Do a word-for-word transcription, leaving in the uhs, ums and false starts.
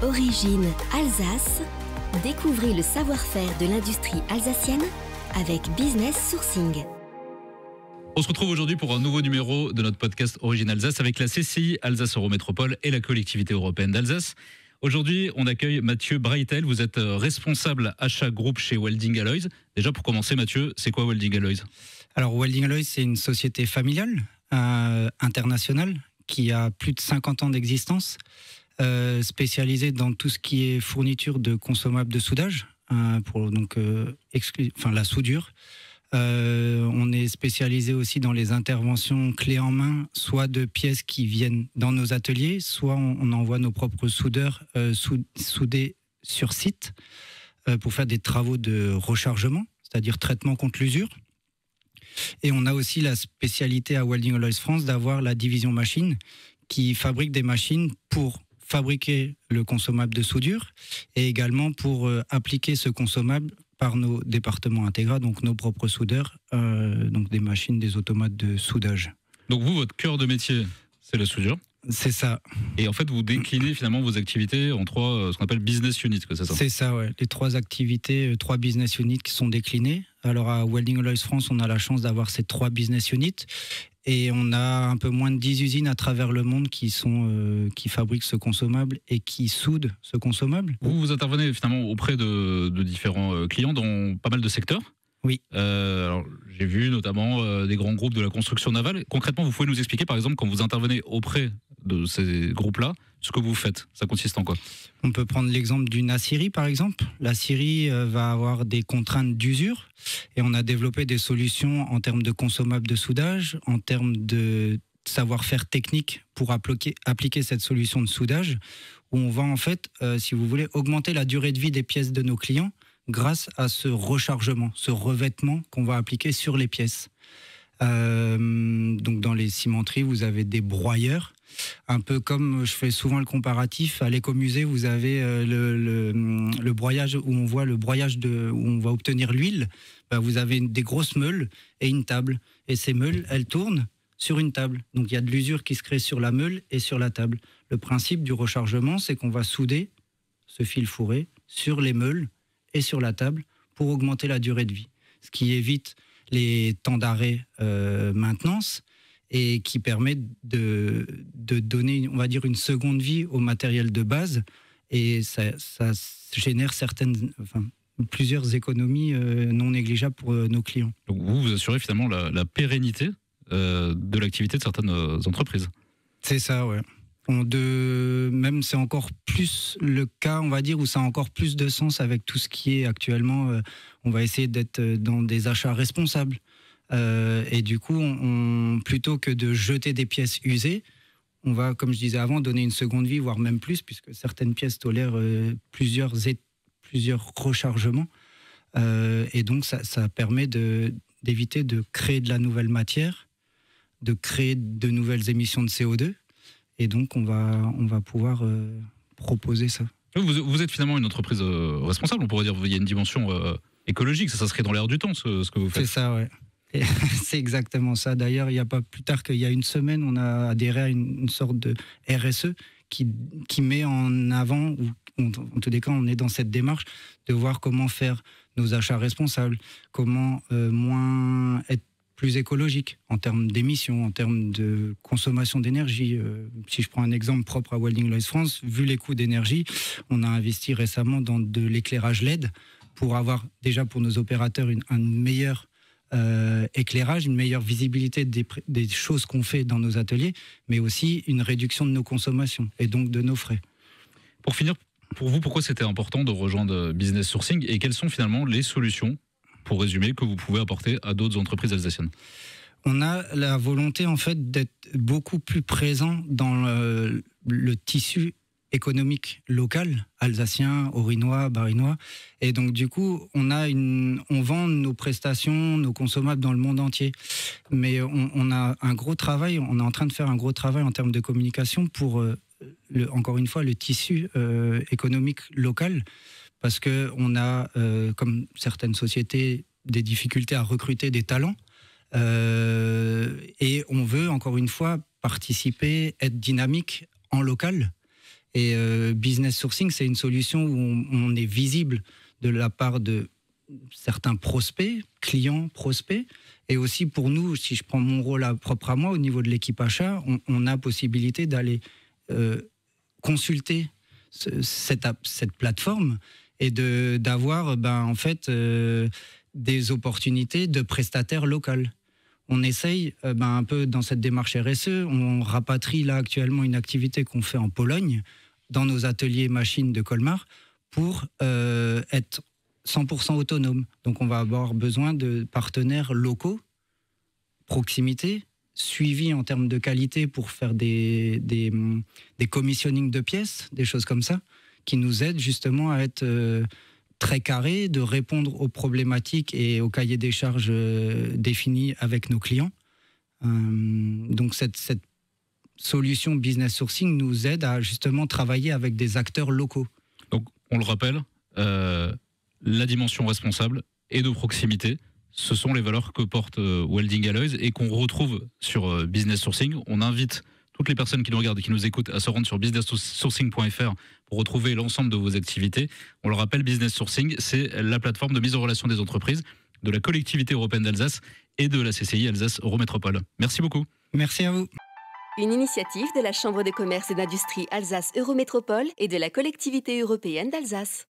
Origine Alsace. Découvrez le savoir-faire de l'industrie alsacienne avec Business Sourcing. On se retrouve aujourd'hui pour un nouveau numéro de notre podcast Origine Alsace avec la C C I Alsace Eurométropole et la collectivité européenne d'Alsace. Aujourd'hui, on accueille Mathieu Breitel. Vous êtes responsable achat groupe chez Welding Alloys. Déjà, pour commencer, Mathieu, c'est quoi Welding Alloys ? Alors, Welding Alloys, c'est une société familiale, euh, internationale, qui a plus de cinquante ans d'existence, euh, spécialisée dans tout ce qui est fourniture de consommables de soudage, euh, pour donc euh, exclu- enfin, la soudure. Euh, on est spécialisé aussi dans les interventions clés en main, soit de pièces qui viennent dans nos ateliers, soit on, on envoie nos propres soudeurs euh, sou- souder sur site euh, pour faire des travaux de rechargement, c'est-à-dire traitement contre l'usure. Et on a aussi la spécialité à Welding Alloys France d'avoir la division machine qui fabrique des machines pour fabriquer le consommable de soudure et également pour euh, appliquer ce consommable par nos départements intégrés, donc nos propres soudeurs, euh, donc des machines, des automates de soudage. Donc vous, votre cœur de métier, c'est la soudure. C'est ça. Et en fait, vous déclinez finalement vos activités en trois, euh, ce qu'on appelle business units, quoi, c'est ça ? C'est ça, ouais. Les trois activités, euh, trois business units qui sont déclinées. Alors à Welding Alloys France, on a la chance d'avoir ces trois business units. Et on a un peu moins de dix usines à travers le monde qui, sont, euh, qui fabriquent ce consommable et qui soudent ce consommable. Vous, vous intervenez finalement auprès de, de différents euh, clients dans pas mal de secteurs. Oui. Euh, alors, j'ai vu notamment euh, des grands groupes de la construction navale. Concrètement, vous pouvez nous expliquer, par exemple, quand vous intervenez auprès de ces groupes-là, ce que vous faites. Ça consiste en quoi ? On peut prendre l'exemple d'une aciérie, par exemple. L'aciérie euh, va avoir des contraintes d'usure et on a développé des solutions en termes de consommables de soudage, en termes de savoir-faire technique pour appliquer, appliquer cette solution de soudage, où on va en fait, euh, si vous voulez, augmenter la durée de vie des pièces de nos clients grâce à ce rechargement, ce revêtement qu'on va appliquer sur les pièces. Euh, donc dans les cimenteries, vous avez des broyeurs, un peu comme je fais souvent le comparatif, à l'écomusée, vous avez euh, le, le, le broyage où on voit le broyage de, où on va obtenir l'huile. Ben, vous avez une, des grosses meules et une table. Et ces meules, elles tournent sur une table. Donc il y a de l'usure qui se crée sur la meule et sur la table. Le principe du rechargement, c'est qu'on va souder ce fil fourré sur les meules et sur la table pour augmenter la durée de vie. Ce qui évite les temps d'arrêt euh, maintenance et qui permet de, de donner, on va dire, une seconde vie au matériel de base. Et ça, ça génère certaines, enfin, plusieurs économies euh, non négligeables pour euh, nos clients. Donc vous, vous assurez finalement la, la pérennité euh, de l'activité de certaines euh, entreprises. C'est ça, ouais. On de, même c'est encore plus le cas, on va dire, où ça a encore plus de sens avec tout ce qui est actuellement. Euh, on va essayer d'être dans des achats responsables. Euh, et du coup, on, on, plutôt que de jeter des pièces usées, on va, comme je disais avant, donner une seconde vie, voire même plus, puisque certaines pièces tolèrent euh, plusieurs, et, plusieurs rechargements. Euh, et donc, ça, ça permet de, d'éviter de créer de la nouvelle matière, de créer de nouvelles émissions de C O deux. Et donc, on va, on va pouvoir euh, proposer ça. Vous, vous êtes finalement une entreprise euh, responsable, on pourrait dire. Il y a une dimension euh, écologique, ça s'inscrit dans l'air du temps, ce, ce que vous faites. C'est ça, ouais. Et c'est exactement ça. D'ailleurs, il n'y a pas plus tard qu'il y a une semaine, on a adhéré à une, une sorte de R S E qui, qui met en avant, ou en tous les cas, on est dans cette démarche de voir comment faire nos achats responsables, comment euh, moins être plus écologique en termes d'émissions, en termes de consommation d'énergie. Euh, si je prends un exemple propre à Welding Alloys France, vu les coûts d'énergie, on a investi récemment dans de l'éclairage L E D pour avoir déjà pour nos opérateurs une, un meilleur euh, éclairage, une meilleure visibilité des, des choses qu'on fait dans nos ateliers, mais aussi une réduction de nos consommations et donc de nos frais. Pour finir, pour vous, pourquoi c'était important de rejoindre Business Sourcing et quelles sont finalement les solutions, pour résumer, que vous pouvez apporter à d'autres entreprises alsaciennes? On a la volonté en fait d'être beaucoup plus présent dans le, le tissu économique local, alsacien, orinois, barinois. Et donc du coup, on a une, on vend nos prestations, nos consommables dans le monde entier. Mais on, on a un gros travail, on est en train de faire un gros travail en termes de communication pour, euh, le, encore une fois, le tissu euh, économique local. Parce qu'on a, euh, comme certaines sociétés, des difficultés à recruter des talents. Euh, et on veut, encore une fois, participer, être dynamique en local. Et euh, business sourcing, c'est une solution où on, on est visible de la part de certains prospects, clients, prospects. Et aussi pour nous, si je prends mon rôle à, propre à moi, au niveau de l'équipe achat, on, on a possibilité d'aller euh, consulter ce, cette, cette plateforme et de, d'avoir ben, en fait, euh, des opportunités de prestataires locaux. On essaye, euh, ben, un peu dans cette démarche R S E, on rapatrie là actuellement une activité qu'on fait en Pologne, dans nos ateliers machines de Colmar, pour euh, être cent pour cent autonome. Donc on va avoir besoin de partenaires locaux, proximité, suivi en termes de qualité pour faire des, des, des commissionning de pièces, des choses comme ça, qui nous aident justement à être euh, très carrés, de répondre aux problématiques et aux cahiers des charges euh, définis avec nos clients. Euh, donc cette, cette solution business sourcing nous aide à justement travailler avec des acteurs locaux. Donc on le rappelle, euh, la dimension responsable et de proximité, ce sont les valeurs que porte euh, Welding Alloys et qu'on retrouve sur euh, Business Sourcing. On invite toutes les personnes qui nous regardent et qui nous écoutent à se rendre sur business sourcing point f r pour retrouver l'ensemble de vos activités. On le rappelle, Business Sourcing, c'est la plateforme de mise en relation des entreprises, de la collectivité européenne d'Alsace et de la C C I Alsace Eurométropole. Merci beaucoup. Merci à vous. Une initiative de la Chambre de commerce et d'industrie Alsace Eurométropole et de la collectivité européenne d'Alsace.